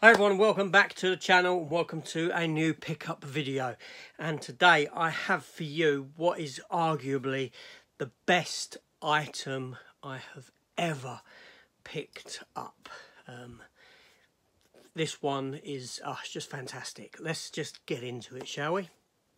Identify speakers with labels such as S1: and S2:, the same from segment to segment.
S1: Hi everyone, welcome back to the channel. Welcome to a new pickup video. And today I have for you what is arguably the best item I have ever picked up. This one is it's just fantastic. Let's just get into it, shall we?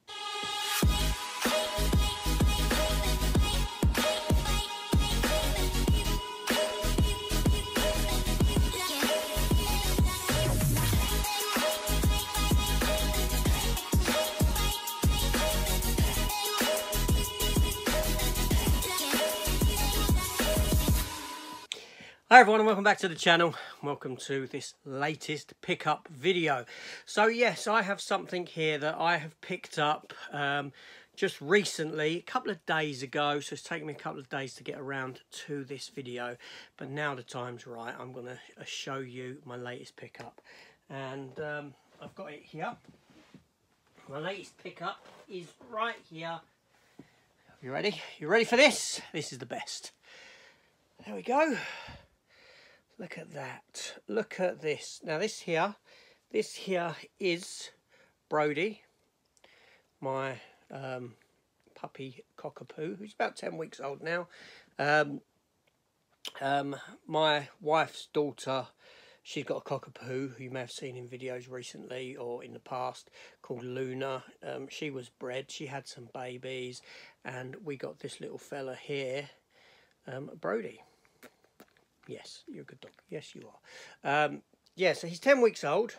S1: Hi everyone and welcome back to the channel. Welcome to this latest pickup video. So yes, I have something here that I have picked up just recently, a couple of days ago. So it's taken me a couple of days to get around to this video, but now the time's right. I'm going to show you my latest pickup, and I've got it here. My latest pickup is right here. You ready? You ready for this? This is the best. There we go. Look at that. Look at this. Now this here is Brody, my puppy cockapoo, who's about 10 weeks old now. My wife's daughter, she's got a cockapoo who you may have seen in videos recently or in the past, called Luna. She was bred, she had some babies, and we got this little fella here, Brody. Yes, you're a good dog. Yes, you are. Yeah, so he's 10 weeks old.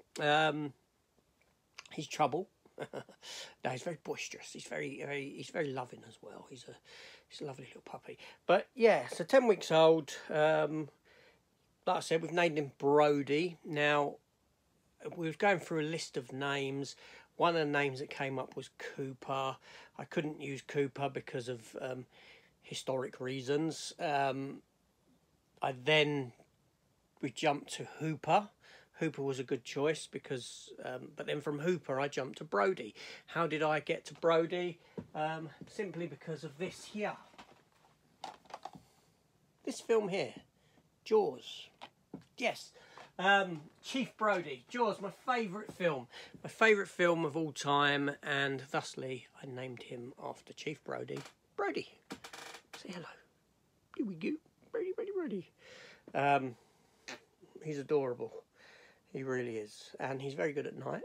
S1: He's trouble. No, he's very boisterous. He's very loving as well. He's a lovely little puppy. But yeah, so 10 weeks old. Like I said, we've named him Brody. Now, we were going through a list of names. One of the names that came up was Cooper. I couldn't use Cooper because of historic reasons. We jumped to Hooper. Hooper was a good choice because, but then from Hooper I jumped to Brody. How did I get to Brody? Simply because of this here. This film here, Jaws. Yes, Chief Brody. Jaws, my favourite film. My favourite film of all time, and thusly I named him after Chief Brody. Brody, say hello. Here we go. Brody, Brody, Brody. He's adorable. He really is. And he's very good at night.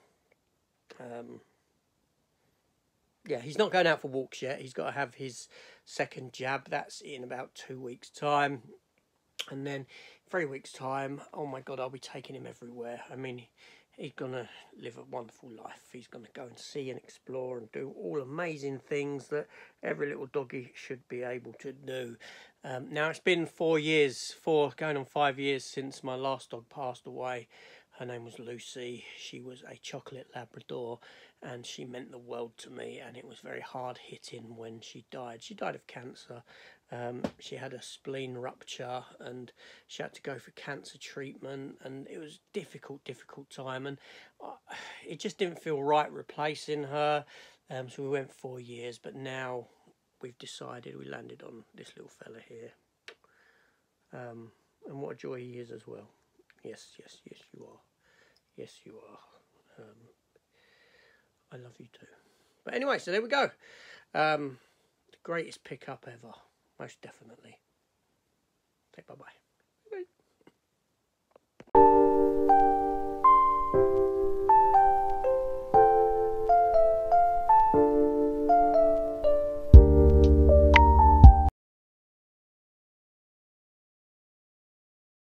S1: Yeah, he's not going out for walks yet. He's got to have his second jab. That's in about 2 weeks' time. And then 3 weeks' time, oh my God, I'll be taking him everywhere. I mean, he's going to live a wonderful life. He's going to go and see and explore and do all amazing things that every little doggy should be able to do. Now, it's been 4 years, going on 5 years since my last dog passed away. Her name was Lucy. She was a chocolate Labrador, and she meant the world to me, and it was very hard hitting when she died. She died of cancer. She had a spleen rupture and she had to go for cancer treatment, and it was difficult time, and it just didn't feel right replacing her. So we went 4 years, but now we've decided, we landed on this little fella here. And what a joy he is as well. Yes, yes, yes you are. Yes you are. I love you too. But anyway, so there we go. The greatest pickup ever. Most definitely. Okay, bye-bye.